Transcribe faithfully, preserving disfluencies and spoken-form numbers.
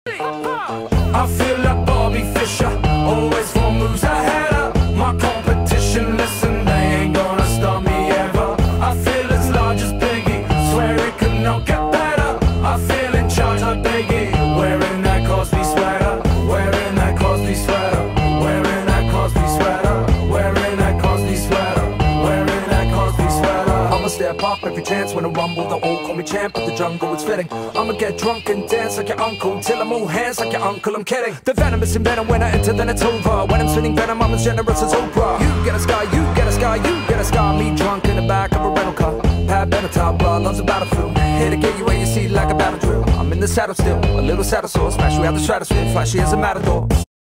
I feel like Bobby Fischer, always four moves ahead of my competition. Listen, they ain't gonna stop me ever. I feel as large as Biggie, swear it could not get better. I feel in charge like Biggie, wearing that Cosby sweater, wearing that Cosby sweater, wearing that Cosby sweater, wearing that Cosby sweater, wearing that Cosby sweater. I'ma step up every chance when I rumble. They all call me champ, but the jungle is fitting. I'ma get drunk and dance like your uncle till I'm all hands like your uncle. I'm kidding. The venom is in venom. When I enter, then it's over. When I'm spinning venom, I'm as generous as Oprah. You get a sky, you get a sky, you get a sky. Me drunk in the back of a rental car. Pat Benatar, blood loves a battlefield. Here to get you where you see like a battle drill. I'm in the saddle still, a little saddle sore. Smash you out the stratosphere, flashy as a matador.